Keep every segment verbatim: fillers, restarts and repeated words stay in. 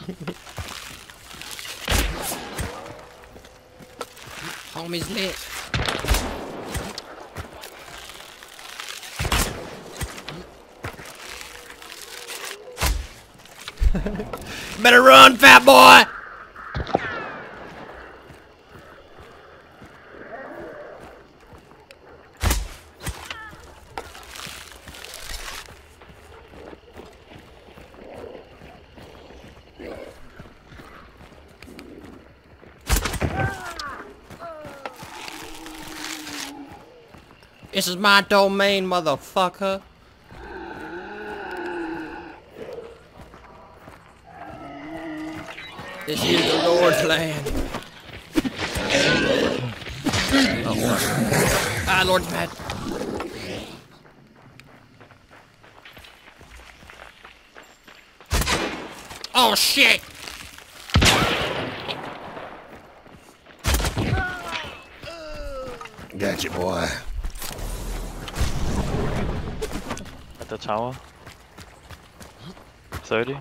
Homie's lit. Better run, fat boy! This is my domain, motherfucker. This is the Lord's land. Oh, ah, Lord's mad. Oh shit! Gotcha, boy. At the tower. thirty.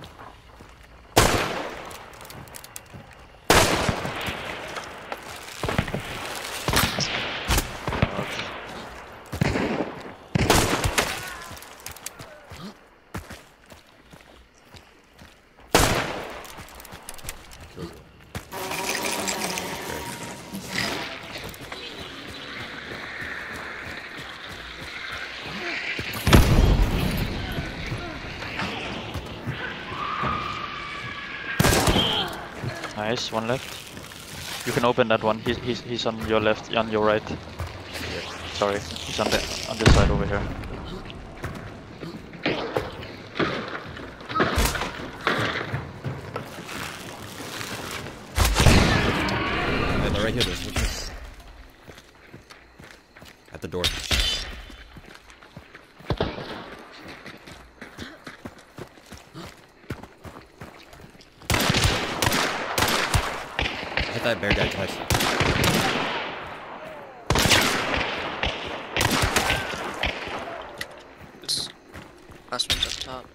Nice, one left. You can open that one. He's he's he's on your left, on your right. Sorry, he's on the on this side over here. Yeah, they're right here. There's at the door. Hit that bear guy twice. This last one's up top.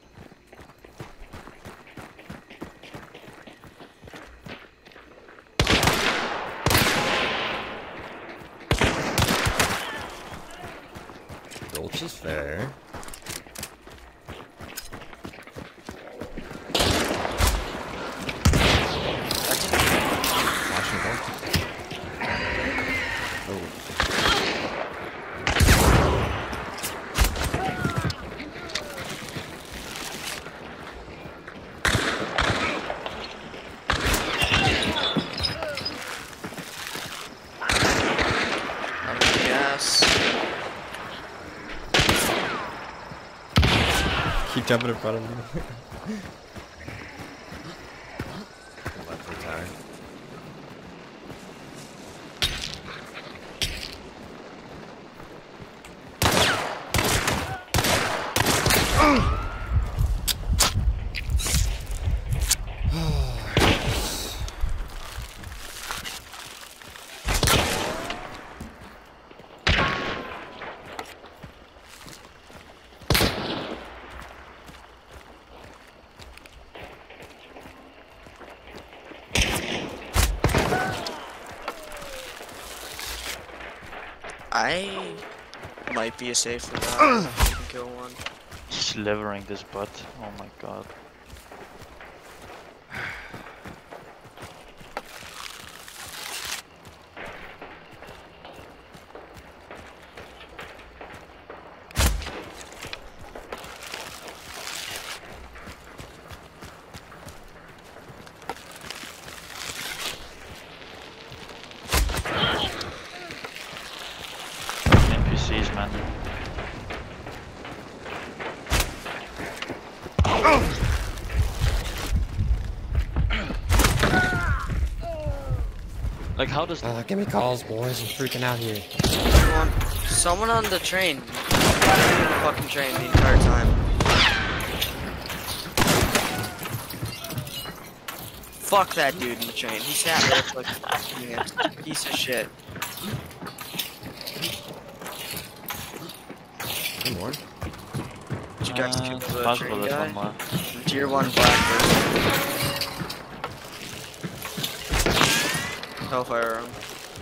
Gulch is fair. Keep jumping in front of me. I might be a safer guy. I can kill one. Slivering this butt. Oh my god. N P Cs, man. Like, how does... Uh, give me calls, boys. I'm freaking out here. Someone, someone on the train. On the fucking train the entire time. Fuck that dude in the train. He sat there for like fifteen minutes. Piece of shit. Any more? Did you guys Uh, kill it's the possible train there's guy? one more. In the Tier one blackbird. Hellfire round.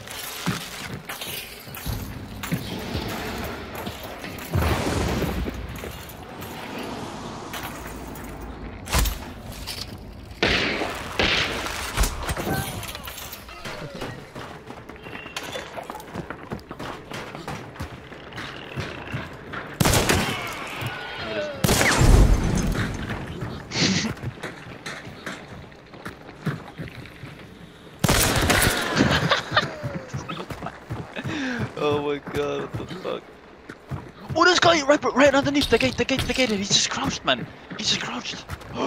Oh my god, what the fuck? Oh, this guy right, right underneath the gate, the gate, the gate. He's just crouched, man. He's just crouched.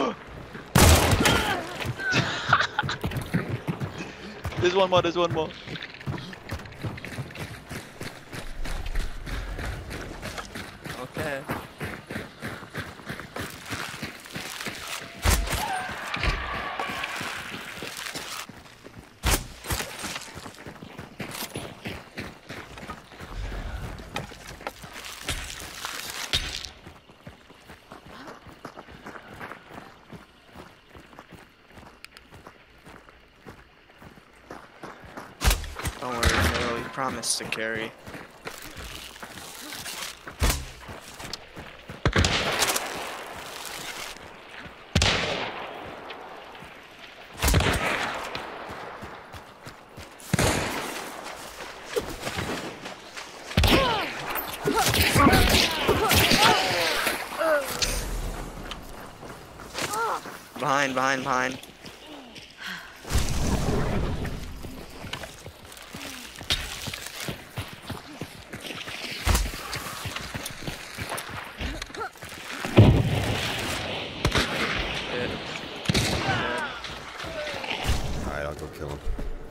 There's one more, there's one more. Okay. Don't worry, Halo, you promised to carry. Behind, behind, behind. Alright, I'll go kill him.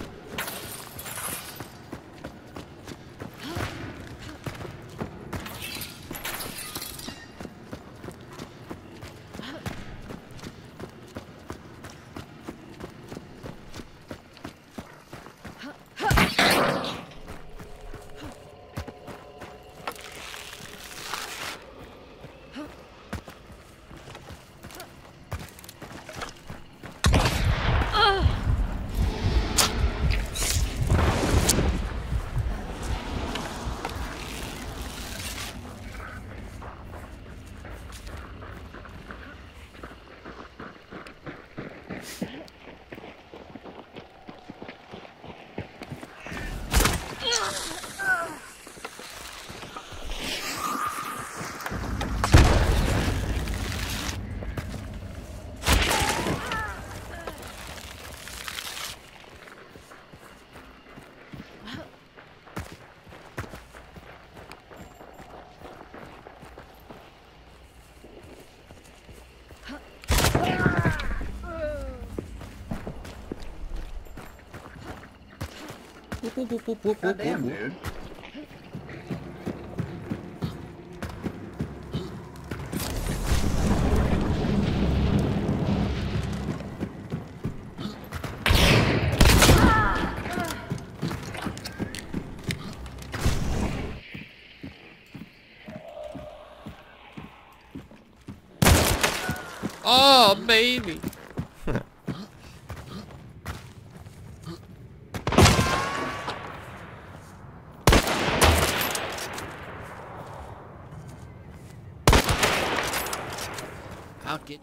Goddamn, dude. Oh, baby. I'll get.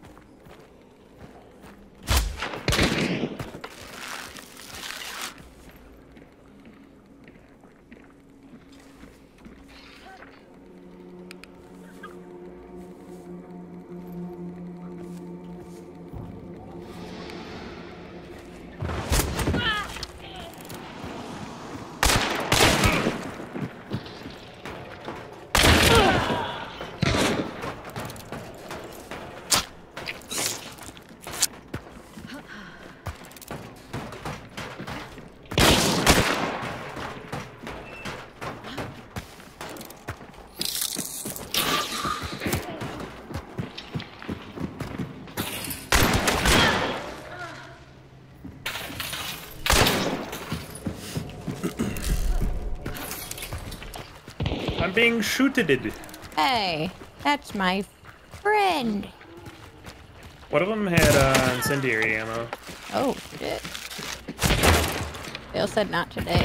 I'm being shooted. Hey, that's my friend. One of them had uh, incendiary ammo. Oh, shit. Dale said not today.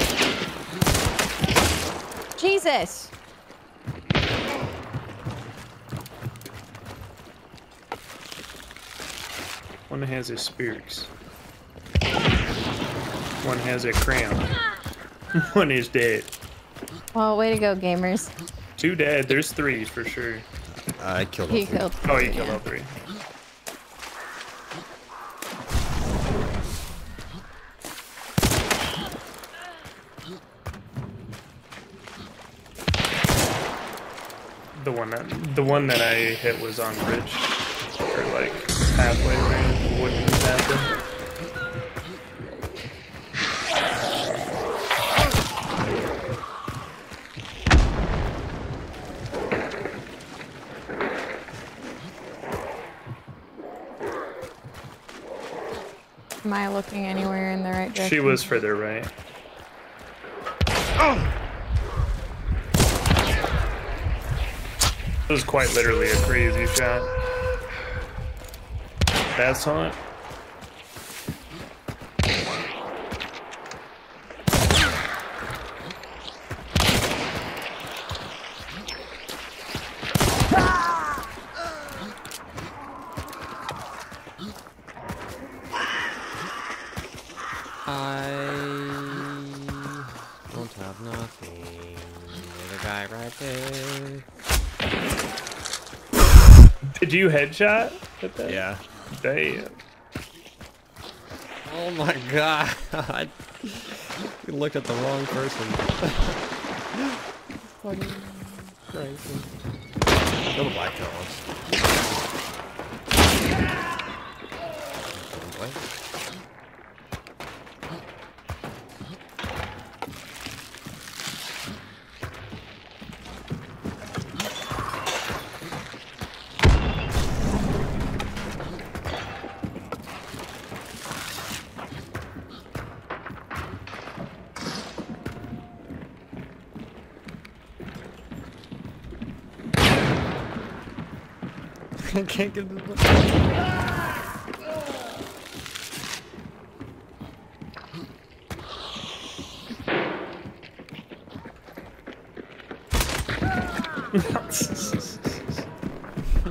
Jesus! One has a Spirks. One has a cramp. One is dead. Well, way to go, gamers. Two dead. There's three for sure. I killed all He three. killed. Oh, you yeah. killed all three. The one that the one that I hit was on bridge, or like halfway range. Wouldn't happen. Am I looking anywhere in the right direction? She was further right. It was quite literally a crazy shot. That's hunt. I don't have nothing. There's a guy right there. Did you headshot at that? Yeah. Damn. Oh my god. We looked at the wrong person. Fucking crazy. Go to black dogs. What? I can't get the